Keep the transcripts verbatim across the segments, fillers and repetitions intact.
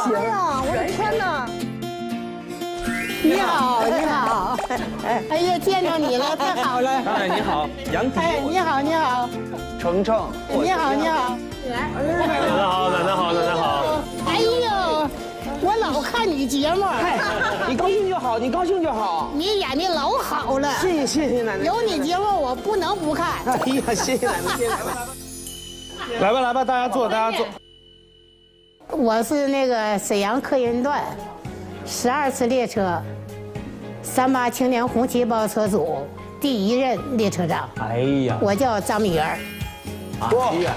行。 哎呀，我的天哪！ 你好，你好，哎呀，见着你了，太好了。 哎，你好，杨迪。 哎，你好，你好， 程程， 你好，你好。 奶奶好，奶奶好，奶奶好。 哎呦，我老看你节目， 你高兴就好，你高兴就好。 你演的老好了。 谢谢谢谢奶奶。 有你节目我不能不看。 哎呀，谢谢奶奶，谢谢奶奶。 来吧来吧，大家坐，大家坐。 我是那个沈阳客运段十二次列车三八青年红旗包车组第一任列车长。 哎呀， 我叫张米元。 哎呀，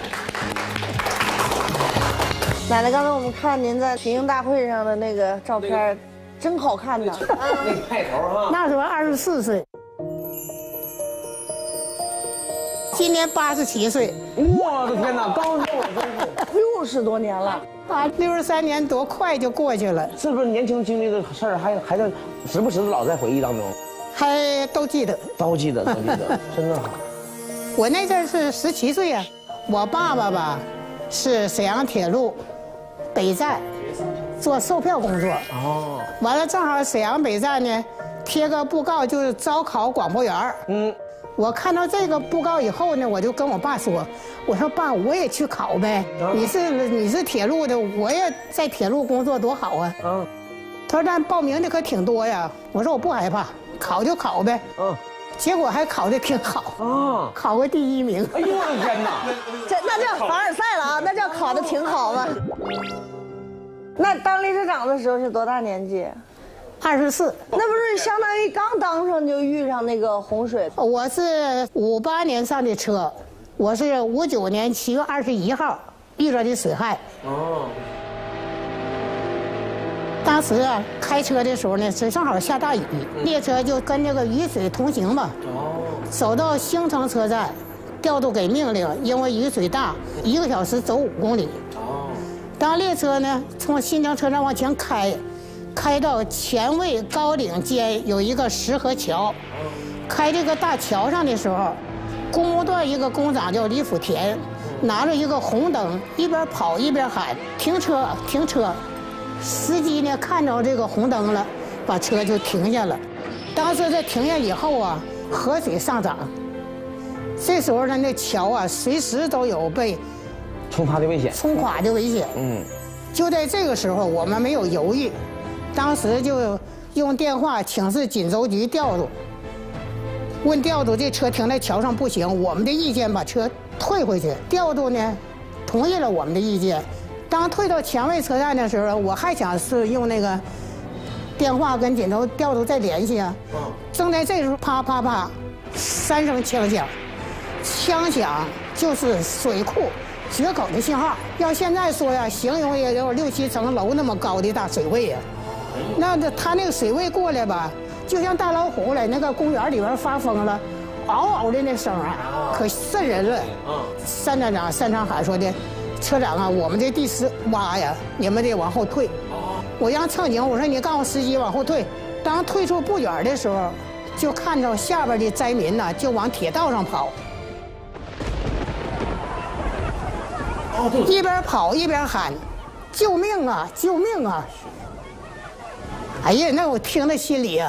奶奶，刚才我们看您在群英大会上的那个照片，真好看呢。 那派头哈。 那时候二十四岁，今年八十七岁。 我的天哪，高寿真是六十多年了。 啊，六十三年多快就过去了， 是不是年轻经历的事儿还还在时不时的老在回忆当中？ 还都记得。 都记得，都记得，真的好。 我那阵儿是十七岁啊，我爸爸吧是沈阳铁路北站做售票工作。哦。完了，正好沈阳北站呢贴个布告，就是招考广播员儿。嗯。我看到这个布告以后呢，我就跟我爸说：“我说爸，我也去考呗。你是你是铁路的，我也在铁路工作多好啊。”嗯。他说：“但报名的可挺多呀。”我说：“我不害怕，考就考呗。”嗯。结果还考得挺好啊，考个第一名。 哎呦我的天哪！ 这那叫凡尔赛了啊，那叫考得挺好嘛。那当列车长的时候是多大年纪？ 二十四。 那不是相当于刚当上就遇上那个洪水？ 我是五八年上的车，我是五九年七月二十一号遇着的水害。哦。当时啊，开车的时候呢，是正好下大雨，列车就跟这个雨水同行嘛。哦。走到兴城车站，调度给命令，因为雨水大，一个小时走五公里。哦。当列车呢从新城车站往前开，开到前卫高岭间有一个石河桥，开这个大桥上的时候，公务段一个工长叫李福田，拿着一个红灯，一边跑一边喊停车停车。司机呢看着这个红灯了，把车就停下了。当时这停下以后啊，河水上涨，这时候呢那桥啊随时都有被冲塌的危险， 冲垮的危险。嗯，就在这个时候，我们没有犹豫，当时就用电话请示锦州局调度，问调度这车停在桥上不行，我们的意见把车退回去。调度呢同意了我们的意见。当退到前卫车站的时候，我还想是用那个电话跟锦州调度再联系啊。嗯。正在这时候，啪啪啪，三声枪响，枪响就是水库决口的信号。要现在说呀，形容也有六七层楼那么高的大水位呀。那这他那个水位过来吧，就像大老虎在那个公园里边发疯了，嗷嗷的那声啊，可瘆人了。嗯。单站长单长海说的。车长啊，我们这地势洼呀，你们得往后退。我让乘警我说你告诉司机往后退。当退出不远的时候，就看着下边的灾民呢，就往铁道上跑。一边跑一边喊：“救命啊！救命啊！”哎呀，那我听在心里啊，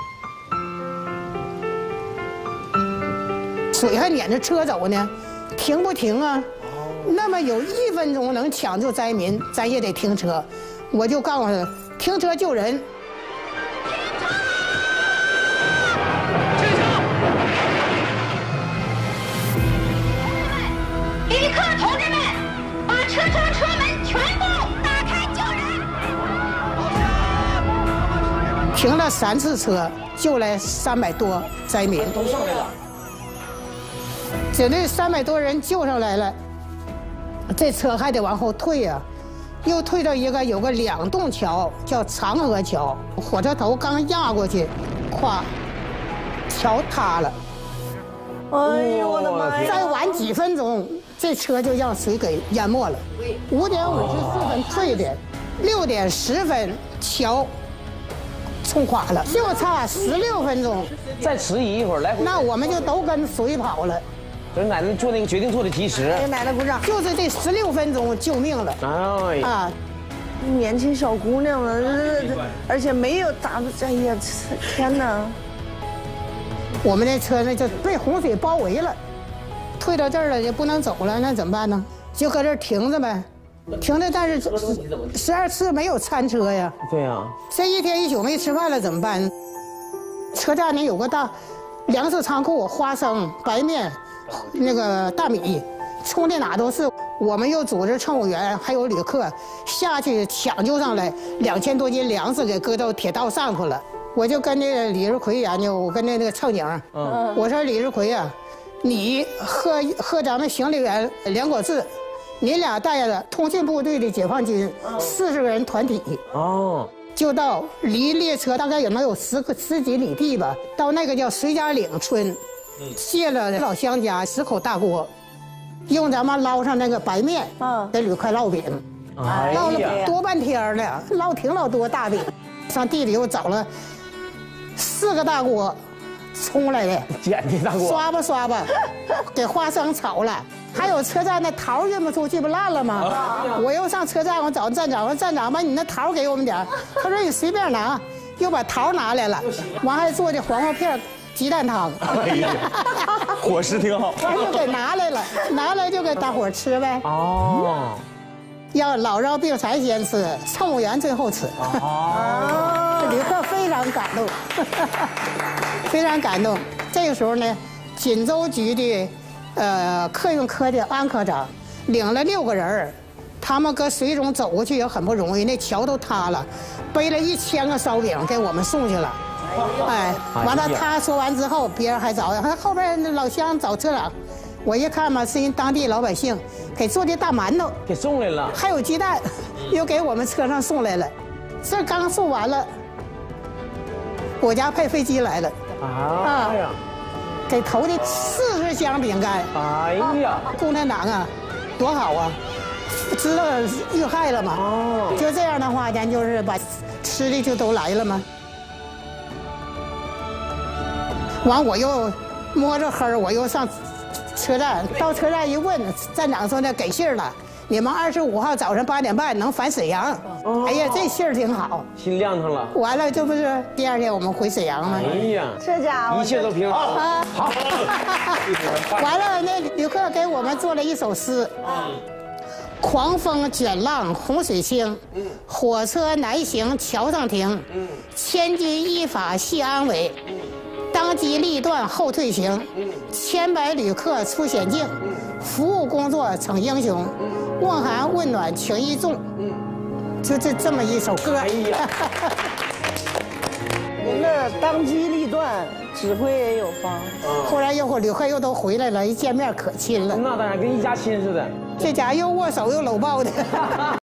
水还撵着车走呢，停不停啊？那么有一分钟能抢救灾民，咱也得停车。我就告诉他，停车救人。 旅客同志们，把车窗车门全部打开救人。 停了三次车，救来三百多灾民。都上来了。这那三百多人救上来了。这车还得往后退呀、啊，又退到一个有个两栋桥，叫长河桥，火车头刚压过去，咵，桥塌了。 哎呦我的妈呀！ 再晚几分钟，这车就让水给淹没了。五点五十四分退的，六点十分桥冲垮了，就差十六分钟。 再迟疑一会儿来回， 那我们就都跟水跑了。 就是奶奶做那个决定做的及时， 给奶奶鼓掌。 就是这十六分钟救命了。哎啊， 年轻小姑娘了，而且没有打，哎呀，天哪！ 我们那车呢就被洪水包围了，退到这儿了也不能走了，那怎么办呢？就搁这儿停着呗，停着，但是十二次没有餐车呀。 对呀。 这一天一宿没吃饭了怎么办？车站呢有个大粮食仓库，花生、白面、那个大米，冲的哪都是。我们又组织乘务员还有旅客下去抢救上来两千多斤粮食，给搁到铁道上头了。我就跟那个李日奎研究，我跟那那个乘警，嗯，我说李日奎啊，你和和咱们行李员梁国志，你俩带了通讯部队的解放军四十个人团体，哦，就到离列车大概有能有十个十几里地吧，到那个叫水家岭村，借了老乡家十口大锅，用咱们捞上那个白面，嗯，给铝块烙饼，烙了多半天呢，烙挺老多大饼，上地里又找了四个大锅，冲来的， 捡的大锅， 刷吧刷吧，给花生炒了。还有车站那桃运不出去不烂了吗？我又上车站，我找站长，我说站长把你那桃给我们点，他说你随便拿，又把桃拿来了，完还做的黄瓜片鸡蛋汤， 哎呀，伙食挺好， 他就给拿来了，拿来就给大伙吃呗。 哦， 要老绕病残先吃，乘务员最后吃。哦，旅客非常感动，非常感动。这个时候呢，锦州局的呃客运科的安科长领了六个人儿，他们搁水中走过去也很不容易，那桥都塌了，背了一千个烧饼给我们送去了。哎，完了，他说完之后，别人还找，还后边那老乡找车长，我一看嘛，是人当地老百姓给做的大馒头， 给送来了， 还有鸡蛋，又给我们车上送来了。这刚送完了，国家派飞机来了，啊，哎呀，给投的四十箱饼干。哎呀，共产党啊，多好啊，知道遇害了嘛？哦，就这样的话，咱就是把吃的就都来了嘛。完，我又摸着黑儿，我又上车站，到车站一问，站长说呢，给信儿了，你们二十五号早上八点半能返沈阳。哦，哎呀，这信儿挺好， 心亮堂了。 完了，这不是第二天我们回沈阳吗？ 哎呀， 这家伙一切都平好。啊，好。 完了，那旅客给我们做了一首诗。嗯。狂风卷浪洪水清，嗯，火车南行桥上停，嗯，千军依法系安危，嗯，当机立断后退行，嗯，千百旅客出险境，嗯，服务工作逞英雄，嗯，问寒问暖情谊重，嗯，就这这么一首歌。哎呀， 您的当机立断，指挥也有方。 后来又旅客又都回来了，一见面可亲了。 那当然，跟一家亲似的。 这家又握手又搂抱的。